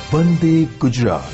Vande Gujarat.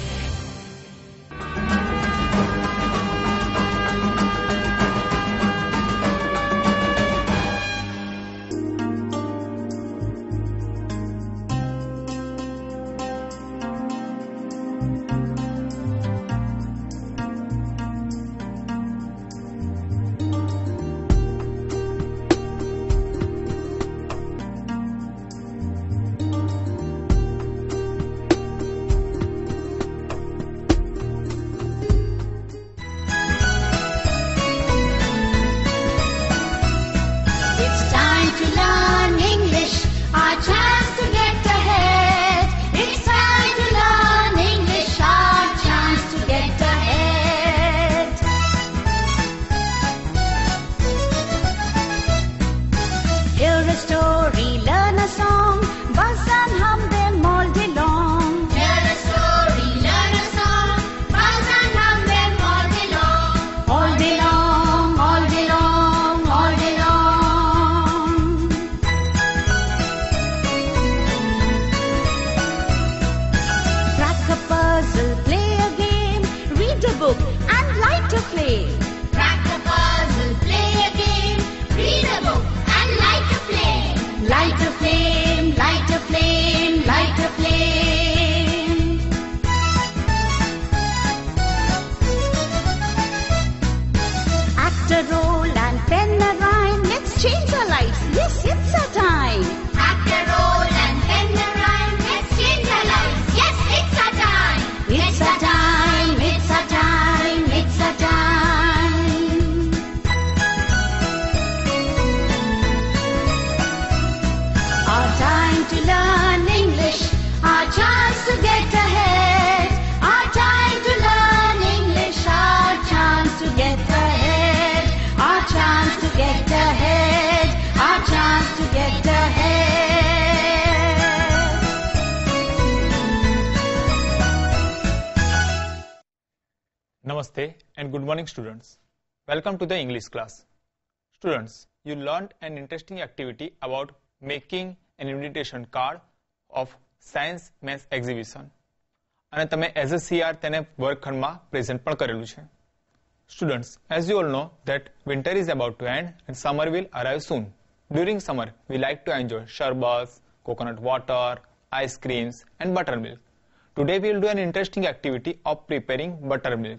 Namaste and good morning students. Welcome to the English class. Students, you learned an interesting activity about making an invitation card of Science Maths Exhibition. અને તમે as a CR તેને વર્ગખંડમાં present પણ કરેલું છે. Students, as you all know that winter is about to end and summer will arrive soon. During summer, we like to enjoy sherbets, coconut water, ice creams and buttermilk. Today we will do an interesting activity of preparing buttermilk.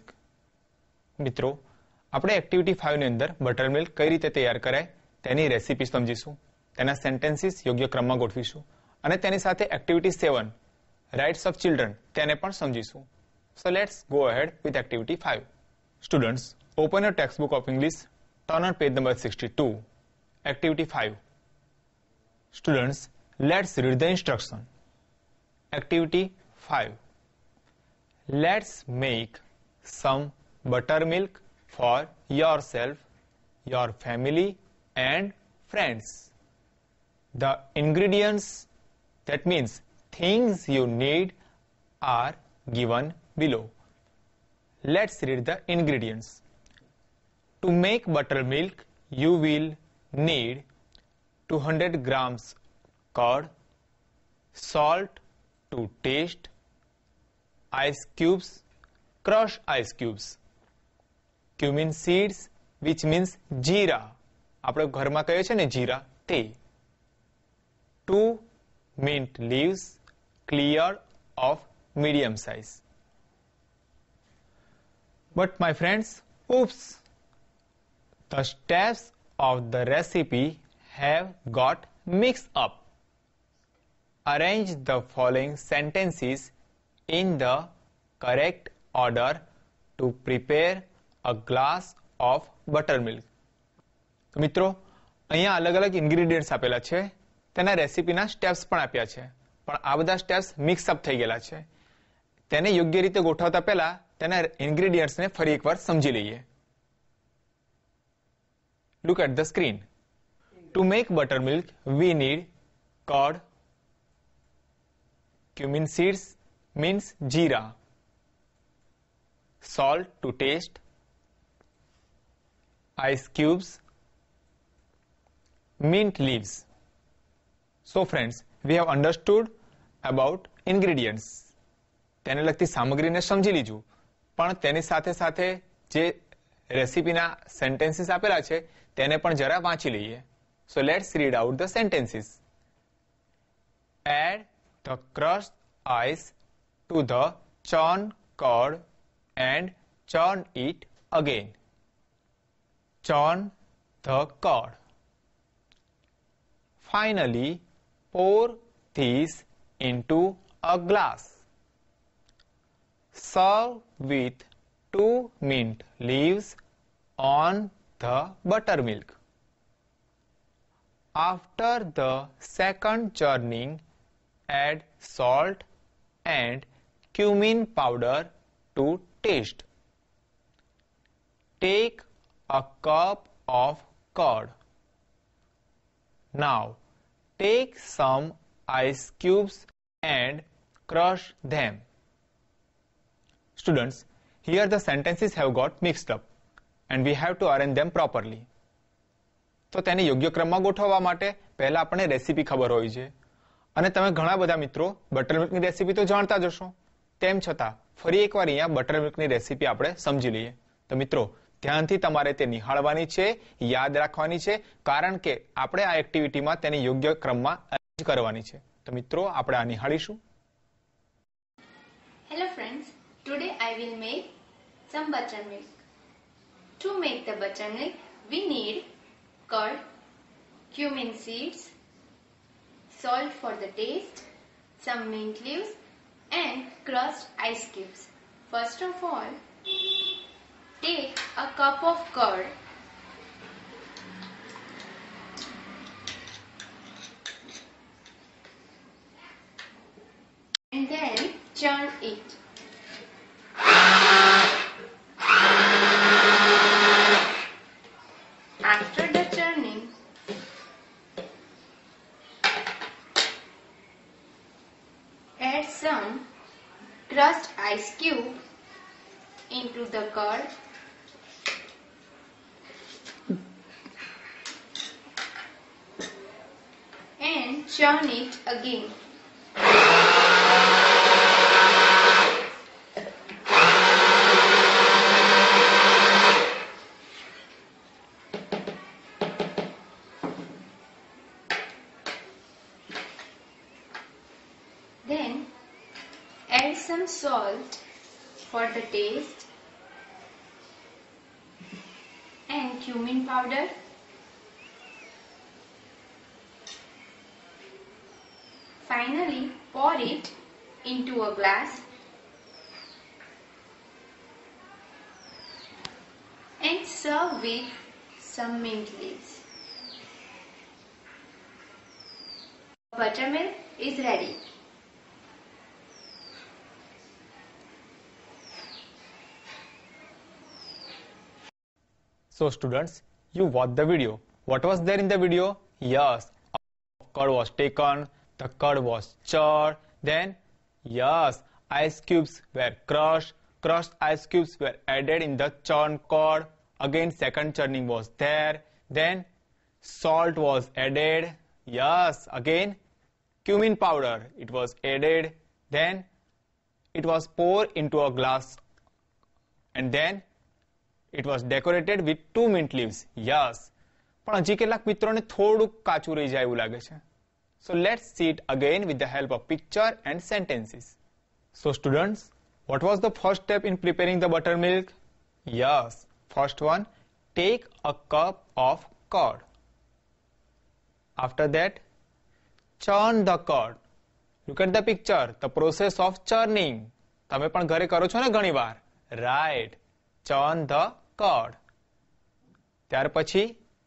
મિત્રો આપણે activity 5 ની અંદર બટરમિલ્ક કઈ રીતે તૈયાર કરાય તેની recipe સમજીશું, તેના સેન્ટેન્સીસ યોગ્ય ક્રમમાં ગોઠવીશું અને તેની સાથે એક્ટિવિટી 7 રાઇટ્સ ઓફ ચિલ્ડ્રન તેને પણ સમજીશું. So let's go ahead with activity 5. Students, open your text book of English, turn on page number 62. Activity 5. Students, let's read the instruction. Activity 5. Let's make some buttermilk for yourself, your family and friends. The ingredients, that means things you need, are given below. Let's read the ingredients. To make buttermilk, you will need 200 grams curd, salt to taste, ice cubes, crushed ice cubes, cumin seeds, which means jeera, આપણે ઘરમાં કહીએ છીએ ને જીરા તે, 2 mint leaves, clear of medium size. But my friends, oops, the steps of the recipe have got mixed up. Arrange the following sentences in the correct order to prepare a glass of buttermilk. તો મિત્રો અહીંયા અલગ અલગ ingredients આપેલા છે, તેના રેસીપીના steps પણ આપ્યા છે, પણ આ બધા સ્ટેપ્સ મિક્સ અપ થઈ ગયેલા છે. તેને યોગ્ય રીતે ગોઠવતા પહેલા તેના ઇન્ગ્રેડિયન્ટ્સને ફરી એકવાર સમજી લઈએ. Look at the screen. To make buttermilk, we need curd, cumin seeds means jeera, salt to taste, ice cubes, mint leaves. So friends, we have understood about ingredients. તેને લગતી સામગ્રીને સમજી લીધું, પણ તેની સાથે સાથે જે રેસીપીના સેન્ટેન્સીસ આપેલા છે તેને પણ જરા વાંચી લઈએ. So let's read out the sentences. Add the crushed ice to the churn curd and churn it again. Churn the curd. Finally, pour this into a glass. Serve with 2 mint leaves on the buttermilk. After the second churning, add salt and cumin powder to taste. Take a cup of curd. Now, take some ice cubes and crush them. Students, here the sentences have got mixed up and we have to arrange them properly. તો તેને યોગ્ય ક્રમમાં ગોઠવવા માટે પહેલા આપણે recipe ખબર હોવી જોઈએ. અને તમે ઘણા બધા મિત્રો બટરમિલ્કની રેસીપી તો જાણતા જ હશો. તેમ છતાં ફરી એકવાર અહીંયા બટરમિલ્કની રેસીપી આપણે સમજી લઈએ. તો મિત્રો ધ્યાનથી તમારે તે નિહાળવાની છે, યાદ રાખવાની છે, કારણ કે આપણે આ એક્ટિવિટીમાં તેને યોગ્ય ક્રમમાં અરેન્જ કરવાની છે. તો મિત્રો આપણે આ નિહાળીશું. Hello friends, today I will make some buttermilk. To make the buttermilk, we need curd, cumin seeds, salt for the taste, some mint leaves and crushed ice cubes. First of all, take a cup of curd, and then churn it. After the churning, add some crushed ice cube into the curd and churn it again. Then add some salt for the taste and cumin powder. Finally, pour it into a glass and serve with some mint leaves. Buttermilk is ready. So students, you watched the video. What was there in the video? Yes, curd was taken, the curd was churned, then yes, ice cubes were crushed, crushed ice cubes were added in the churned curd, again second churning was there, then salt was added, yes, again cumin powder, it was added, then it was poured into a glass and then it was decorated with 2 mint leaves. Yes. પણ હજી કેટલાક મિત્રોને થોડુંક કાચું રહી જાય એવું લાગે છે. So let's see it again with the help of picture and sentences. So students, what was the first step in preparing the buttermilk? Yes. First one, take a cup of curd. After that, churn the curd. Look at the picture, the process of churning. તમે પણ ઘરે કરો છો ને ઘણીવાર. Right. Churn the curd. ત્યાર પછી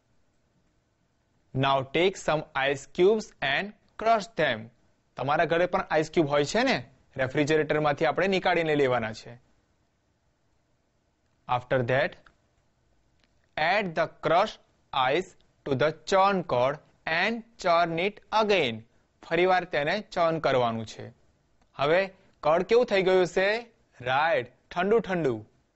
now take some ice cubes and crush them. તમારા ઘરે પણ આઈસ ક્યુબ હોય છે ને, રેફ્રિજરેટરમાંથી આપણે નીકાળીને લેવાના છે. After that, add the crushed ice to the churn curd and churn it again. ફરીવાર તેને churn કરવાનું છે. હવે કર્ડ કેવું થઈ ગયું છે? રાઈટ, ઠંડુ ઠંડુ.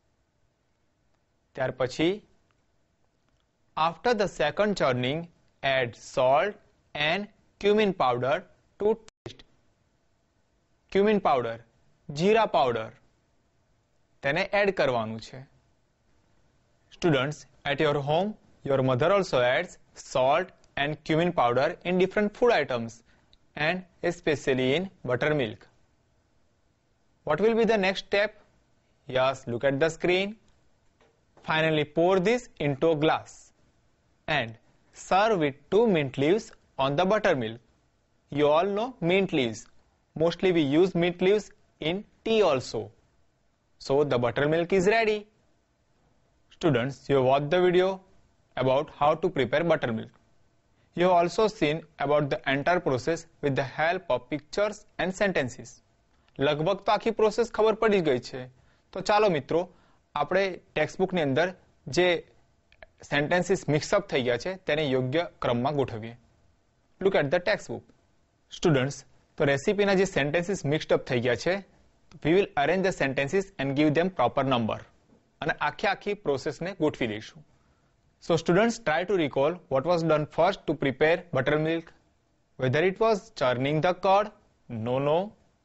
ત્યાર પછી after the second churning, add salt and cumin powder to taste. Cumin powder. જીરા પાવડર તેને એડ કરવાનું છે. Students, at your home, your mother also adds salt and cumin powder in different food items and especially in buttermilk. What will be the next step? Yes, look at the screen. Finally, pour this into a glass and serve with 2 mint leaves on the buttermilk. You all know mint leaves. Mostly we use mint leaves in tea also. So the buttermilk is ready. Students, you have watched the video about how to prepare buttermilk. You have also seen about the entire process with the help of pictures and sentences. લગભગ તો આખી process ખબર પડી ગઈ છે. તો ચાલો મિત્રો, આપણે ટેક્સ્ટબુકની અંદર જે સેન્ટેન્સીસ મિક્સઅપ થઈ ગયા છે તેને યોગ્ય ક્રમમાં ગોઠવીએ. Look at the textbook. Students, તો રેસીપીના જે સેન્ટેન્સીસ મિક્સ્ડ અપ થઈ ગયા છે, we will arrange the sentences and give them proper number. અને આખી પ્રોસેસને ગોઠવી દઈશું. So students, try to recall what was done first to prepare buttermilk. Whether it was churning the curd? No.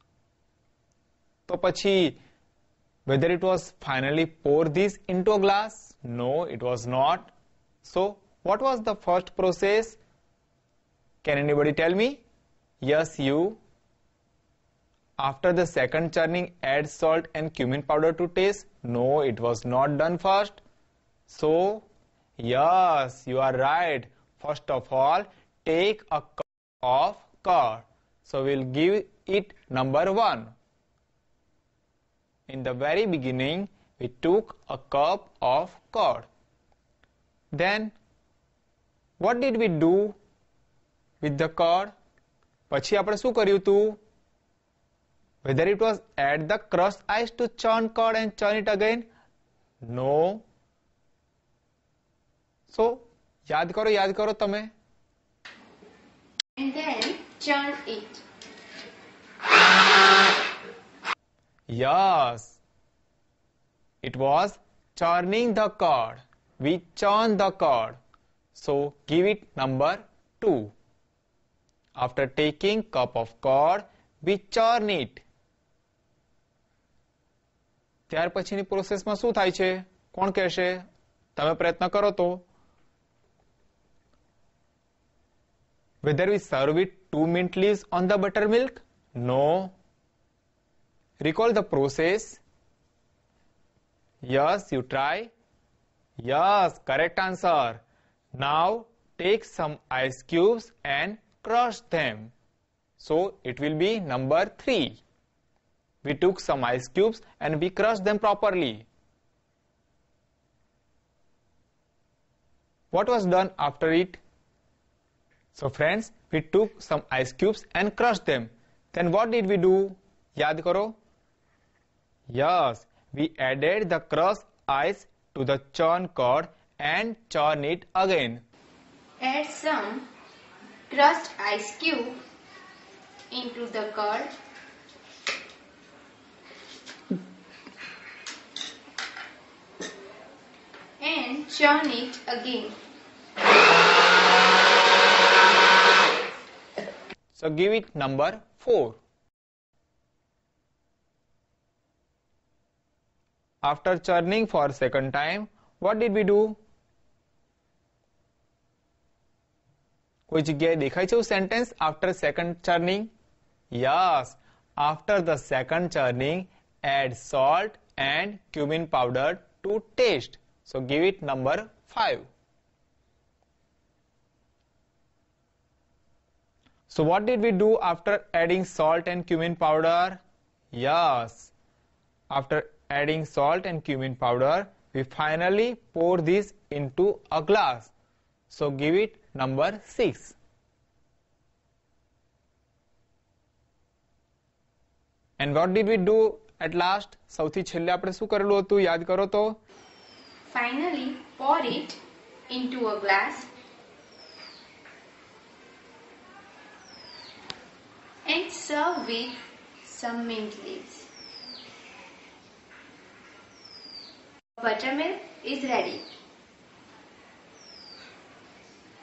તો પછી whether it was finally pour this into a glass? No, it was not. So what was the first process? Can anybody tell me? Yes, you. After the second churning, add salt and cumin powder to taste? No, it was not done first. So yes, you are right. First of all, take a cup of curd. So we'll give it number 1. In the very beginning, we took a cup of curd. Then, what did we do with the curd? પછી આપણે શું કર્યું હતું? Whether it was add the crushed ice to churn curd and churn it again? No. So, યાદ કરો તમે. And then churn it. Yes. It was churning the curd. We churn the curd. So, give it number 2. After taking cup of curd, we churn it. ત્યાર પછીની પ્રોસેસમાં શું થાય છે? કોણ કહેશે? તમે પ્રયત્ન કરો તો. Whether we serve with 2 mint leaves on the buttermilk? No. Recall the process. Yes, you try. Yes, correct answer. Now take some ice cubes and crush them. So it will be number 3. We took some ice cubes and we crushed them properly. What was done after it? So friends, we took some ice cubes and crushed them. Then what did we do? याद करो. Yes, we added the crushed ice to the churn curd and churn it again. Add some crushed ice cube into the curd and churn it again. So give it number 4. After churning for second time, what did we do? કોઈ જગ્યાએ દેખાય છે sentence after second churning? Yes, after the second churning, add salt and cumin powder to taste. So give it number 5. So what did we do after adding salt and cumin powder? Yes, after adding salt and cumin powder, we finally pour this into a glass. So give it number 6. And what did we do at last? સૌથી છેલ્લે આપણે શું કરેલું હતું? યાદ કરો તો. Finally, pour it into a glass and serve with some mint leaves. Buttermilk is ready.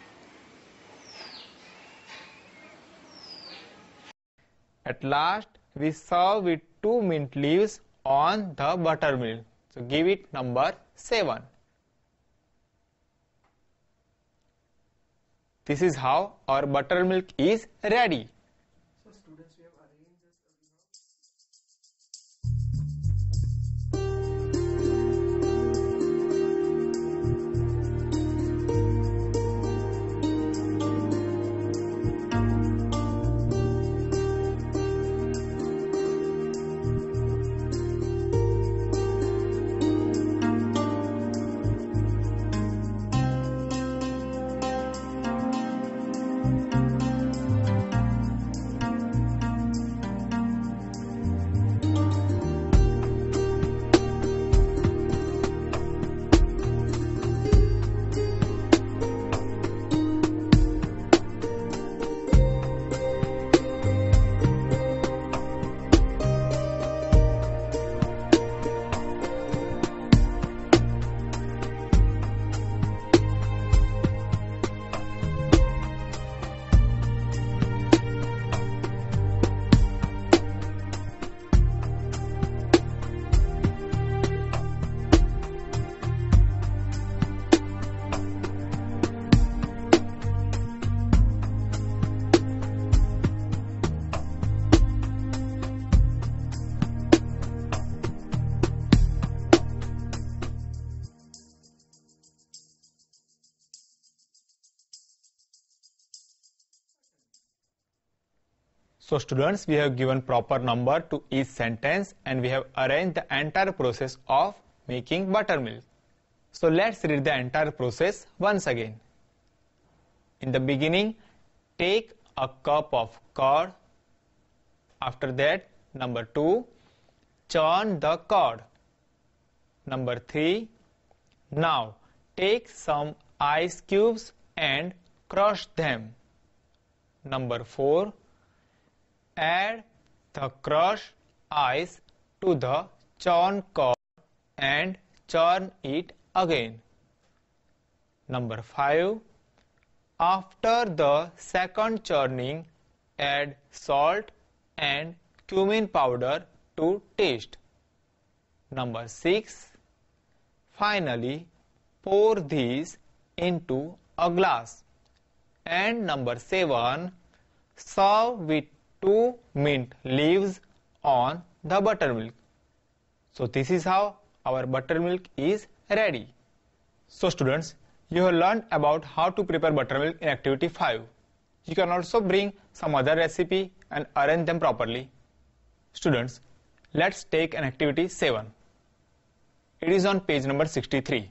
At last, we serve with 2 mint leaves on the buttermilk. So give it number 7. This is how our buttermilk is ready. So students, we have arranged this. So students, we have given proper number to each sentence and we have arranged the entire process of making buttermilk. So let's read the entire process once again. In the beginning, take a cup of curd. After that, number 2, churn the curd. Number 3, now take some ice cubes and crush them. Number 4, add the crushed ice to the churned curd and churn it again. Number 5, after the second churning, add salt and cumin powder to taste. Number 6, finally, pour these into a glass. And number 7, serve with 2 mint leaves on the buttermilk. So this is how our buttermilk is ready. So students, you have learned about how to prepare buttermilk in activity 5. You can also bring some other recipe and arrange them properly. Students, let's take an activity 7. It is on page number 63.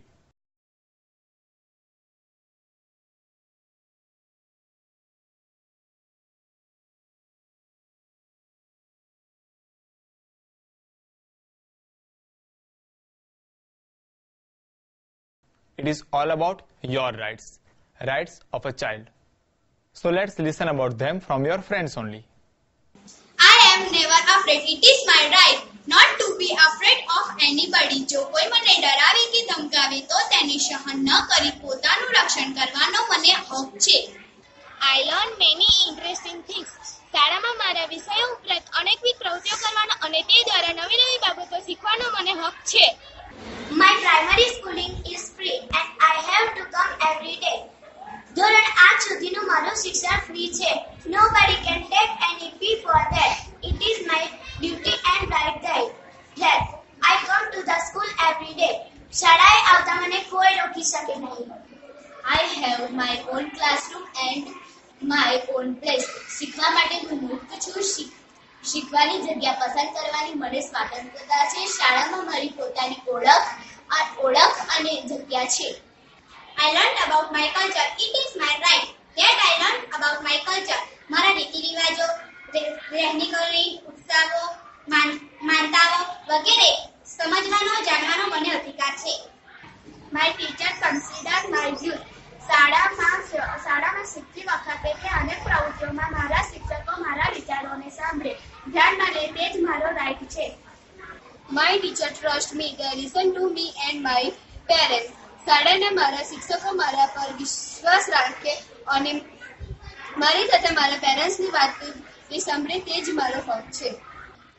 It is all about your rights of a child. So let's listen about them from your friends only. I am never afraid. It is my right not to be afraid of anybody. જો કોઈ મને ડરાવે કે ધમકાવે તો તેને સહન ન કરી પોતાનું રક્ષણ કરવાનો મને હક છે. I learn many interesting things. શાળામાં મારા વિષયો ઉપરાંત અનેકવિધ પ્રવૃત્તિઓ કરવાનો અને તે દ્વારા નવી નવી બાબતો શીખવાનો મને હક છે. My primary schooling is free and I have to come every day. ધોરણ 8 સુધીનું મારું શિક્ષણ ફ્રી છે. Nobody can take any fee for that. It is my duty and right that I come to the school every day. શાળાએ આવતા મને કોઈ રોકી શકે નહીં. I have my own classroom and my own place. શીખવા માટે હું મુક્ત છું. શીખવાની જગ્યા પસંદ કરવાની મને સ્વાતંત્રતા છે. શાળામાં મારી પોતાની ઓળખ અને જગ્યા છે. I learned about my culture. It is my right that I learned about my culture. મારા રીતિ રિવાજો, રહેણી કરણી, ઉત્સવો, માનતાઓ વગેરે સમજવાનો જાણવાનો મને અધિકાર છે. My teacher consider my views. શાળામાં શીખતી વખતે કે અનેક પ્રવૃત્તિઓમાં મારા શિક્ષકો મારા વિચારોને સાંભળે, ધ્યાનમાં લે તે જ મારો રાઈટ છે. My teacher trust me. They listen to me and my parents. શાળાના મારા શિક્ષકો મારા પર વિશ્વાસ રાખે અને મારી સાથે મારા પેરેન્ટ્સની વાત સાંભળે તે જ મારો હક છે.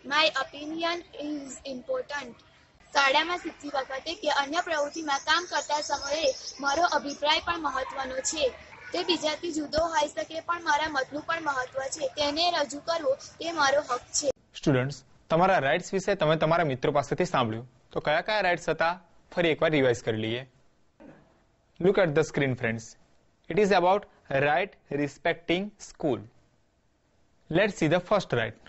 My opinion is important. શાળામાં શીખતી વખતે કે અન્ય પ્રવૃત્તિમાં કામ કરતા સમયે મારો અભિપ્રાય પણ મહત્વનો છે. તે બીજાથી જુદો હોઈ શકે પણ મારા મતનું પણ મહત્વ છે. તેને રજૂ કરવો તે મારો હક છે. સ્ટુડન્ટ્સ, તમારા રાઇટ્સ વિશે તમે તમારા મિત્રો પાસેથી સાંભળ્યું, તો કયા કયા રાઇટ્સ હતા ફરી એકવાર રિવાઇઝ કરી લઈએ. Look at the screen friends. It is about right respecting school. Let's see the first right.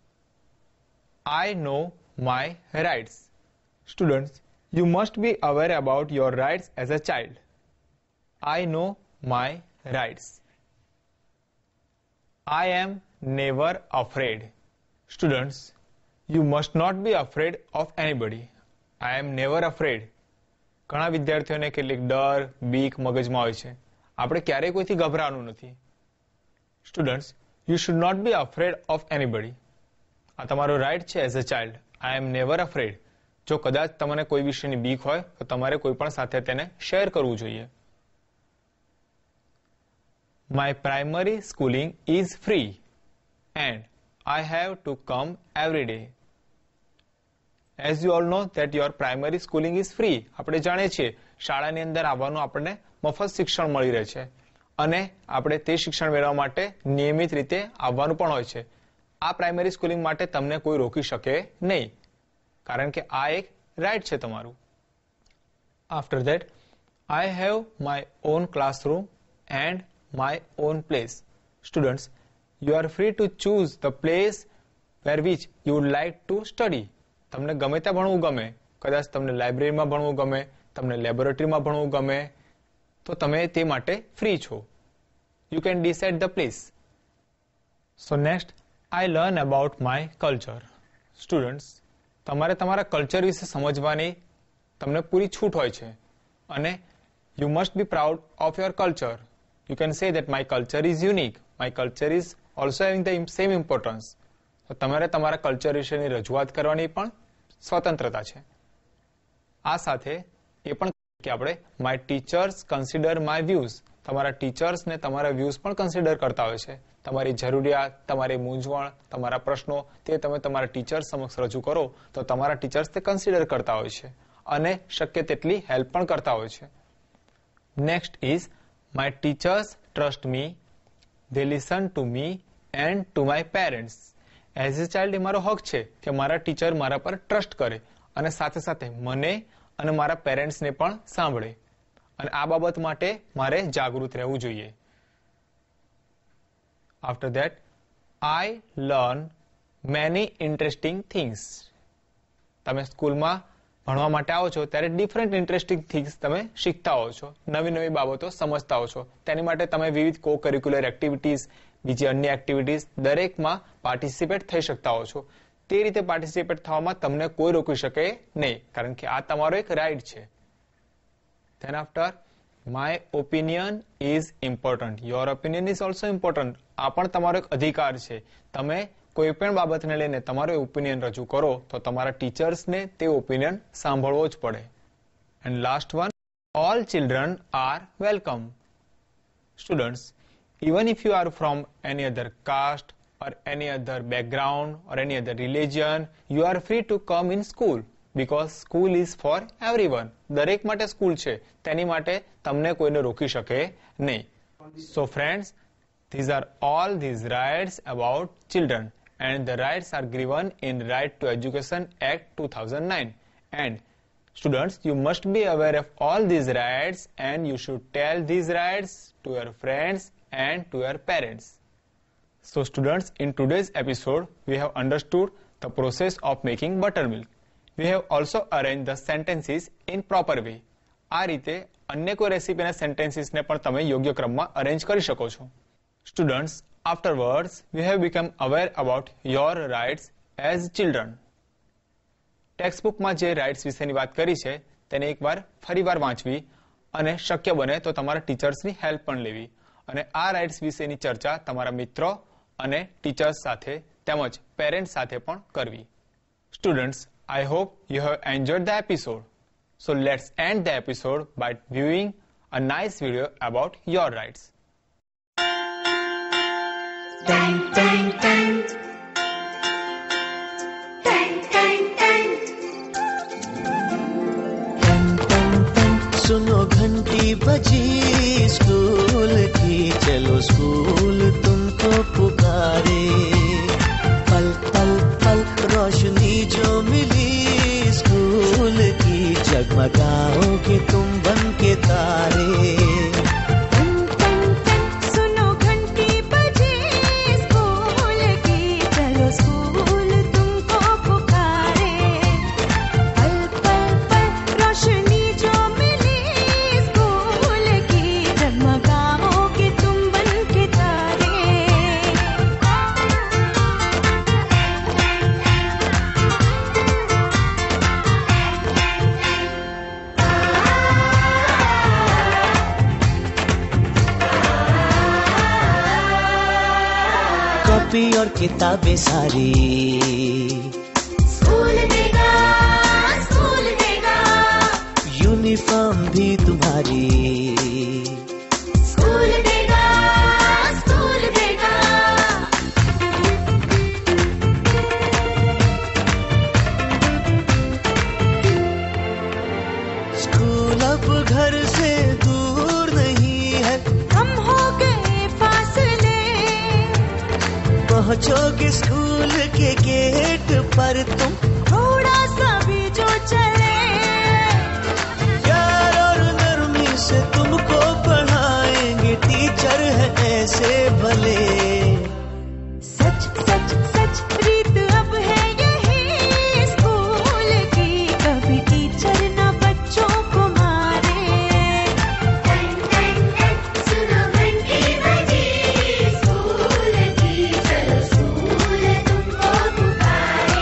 I know my rights. Students, you must be aware about your rights as a child. I know my rights. I am never afraid. Students, you must not be afraid of anybody. I am never afraid. ઘણા વિદ્યાર્થીઓને કેટલીક ડર, બીક મગજમાં હોય છે. આપણે ક્યારેય કોઈથી ગભરાવાનું નથી. Students, you should not be afraid of anybody. આ તમારો રાઇટ છે as a child. I am never afraid. જો કદાચ તમને કોઈ વિષયની બીક હોય તો તમારે કોઈ પણ સાથે તેને શેર કરવું જોઈએ. My primary schooling is free and I have to come every day. As you all know that your primary schooling is free. આપણે જાણીએ છીએ શાળાની અંદર આવવાનું આપણને મફત શિક્ષણ મળી રહે છે અને આપણે તે શિક્ષણ મેળવવા માટે નિયમિત રીતે આવવાનું પણ હોય છે. આ પ્રાઇમરી સ્કૂલિંગ માટે તમને કોઈ રોકી શકે નહીં, કારણ કે આ એક રાઇટ છે તમારું. After that, I have my own classroom and my own place. Students, you are free to choose the place where which you would like to study. તમને ગમે ત્યાં ભણવું ગમે, કદાચ તમને લાઇબ્રેરીમાં ભણવું ગમે, તમને લેબોરેટરીમાં ભણવું ગમે, તો તમે તે માટે ફ્રી છો. You can decide the place. So next, I learn about my culture. Students, તમારે તમારા કલ્ચર વિશે સમજવાની તમને પૂરી છૂટ હોય છે અને you must be proud of your culture. You can say that my culture is unique, my culture is also having the same importance. તો તમારે તમારા કલ્ચર વિશેની રજૂઆત કરવાની પણ સ્વતંત્રતા છે. આ સાથે એ પણ કે આપણે my teachers consider my views. તમારા ટીચર્સ ને તમારા વ્યૂઝ પણ કન્સિડર કરતા હોય છે. તમારી જરૂરિયાત, તમારી મૂંઝવણ, તમારા પ્રશ્નો તે તમે તમારા ટીચર્સ સમક્ષ રજૂ કરો તો તમારા ટીચર્સ તે કન્સિડર કરતા હોય છે અને શક્ય તેટલી હેલ્પ પણ કરતા હોય છે. Next is my teachers trust me, they listen to me and to my parents. As a child એ મારો હક છે કે મારા ટીચર મારા પર ટ્રસ્ટ કરે અને સાથે સાથે મને અને મારા પેરેન્ટ્સને પણ સાંભળે, અને આ બાબત માટે મારે જાગૃત રહેવું જોઈએ. After that, I learn many interesting things. તમે સ્કૂલમાં ભણવા માટે આવો છો ત્યારે ડિફરન્ટ ઇન્ટરેસ્ટિંગ થિંગ્સ તમે શીખતા હો છો, નવી નવી બાબતો સમજતા હો છો. તેની માટે તમે વિવિધ કો કરિક્યુલર એક્ટિવિટીઝ, બીજી અન્ય એક્ટિવિટીઝ દરેકમાં પાર્ટિસિપેટ થઈ શકતા હો છો. તે રીતે પાર્ટિસિપેટ થવામાં તમને કોઈ રોકી શકે નહીં, કારણ કે આ તમારો એક રાઇટ છે. Then after, my opinion is important. Your opinion is also important. આ પણ તમારો એક અધિકાર છે. તમે કોઈ પણ બાબતને લઈને તમારો ઓપિનિયન રજૂ કરો તો તમારા ટીચર્સને તે ઓપિનિયન સાંભળવો જ પડે. And last one, all children are welcome. Students, even if you are from any other caste or any other background or any other religion, you are free to come in school because school is for everyone. દરેક માટે school છે, તેની માટે તમને કોઈને રોકી શકે નહીં. So friends, these are all these rights about children and the rights are given in Right to Education Act 2009. And students, you must be aware of all these rights and you should tell these rights to your friends and to your parents. So students, in today's episode, we have understood the process of making buttermilk. We have also arranged the sentences in proper way. આ રીતે અન્ય કોઈ રેસીપીના સેન્ટેન્સીસને પણ તમે યોગ્ય ક્રમમાં arrange કરી શકો છો. Students, afterwards, we have become aware about your rights as children. ટેક્સ્ટબુકમાં જે રાઇટ્સ વિશેની વાત કરી છે તેને એકવાર ફરીવાર વાંચવી અને શક્ય બને તો તમારા ટીચર્સની હેલ્પ પણ લેવી અને આ રાઇટ્સ વિશેની ચર્ચા તમારા મિત્રો અને ટીચર્સ સાથે તેમજ પેરેન્ટ્સ સાથે પણ કરવી. Students, I hope you have enjoyed the episode. So let's end the episode by viewing a nice video about your rights. Dang, dang, dang. बजी स्कूल की, चलो स्कूल तुमको पुकारे। पल पल पल रोशनी जो मिली स्कूल की, जगमगाओगे तुम बन के तारे। कॉपी और किताबें सारी स्कूल देगा, स्कूल देगा। यूनिफॉर्म भी तुम्हारी स्कूल देगा, स्कूल देगा। स्कूल अब घर से दूर नहीं है, कम हो गए फासले। पहुंचोगे स्कूल के गेट पर तुम, थोड़ा सा भी जो चले। प्यार और नरमी से तुमको पढ़ाएंगे टीचर है ऐसे भले। सच सच सच रीत अब है यही स्कूल की, कभी टीचर ना बच्चों को मारे। सुनो घंटी बजी स्कूल की, चलो स्कूल तुमको पुकारे।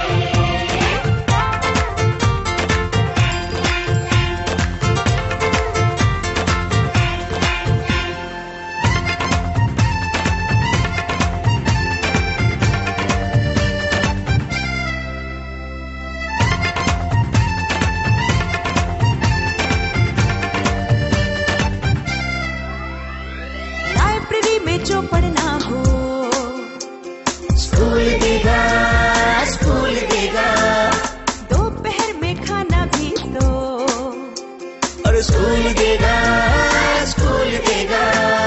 लाइब्रेरी में जो पढ़ना हो, स्कूल देगा, स्कूल देगा। दोपहर में खाना भी तो, और स्कूल देगा, स्कूल देगा।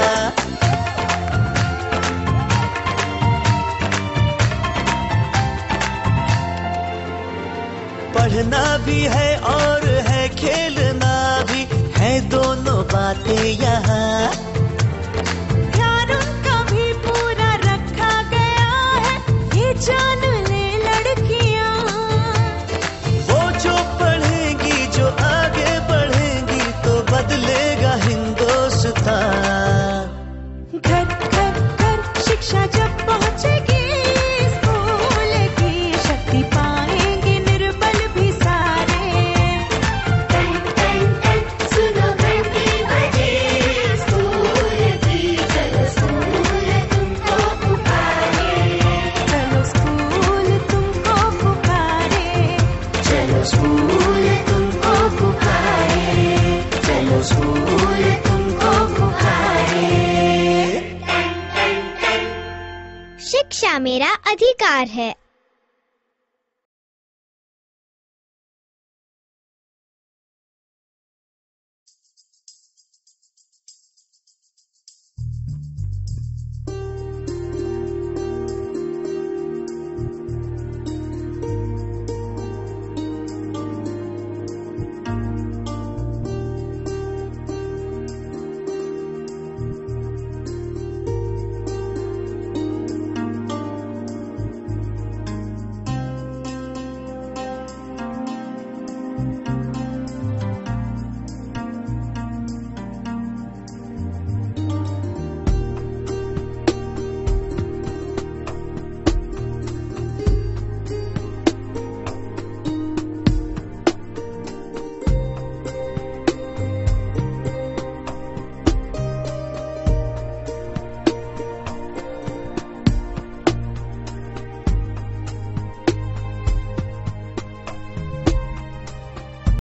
पढ़ना भी है और है खेलना भी है, दोनों बातें यहाँ। ध्यान उनका भी पूरा रखा गया है, ये जान ले लड़कियां। वो जो पढ़ेंगी, जो आगे बढ़ेंगी, तो बदलेगा हिंदुस्तान। घर घर घर शिक्षा जब पहुंचेगी स्कूल की, शक्ति पाएंगे निर्बल भी सारे। सुनो घंटी बजी स्कूल की, चलो स्कूल तुमको पुकारे। चलो स्कूल तुमको पुकारे। चलो स्कूल तुमको पुकारे, चलो स्कूल तुमको पुकारे। शिक्षा मेरा अधिकार है।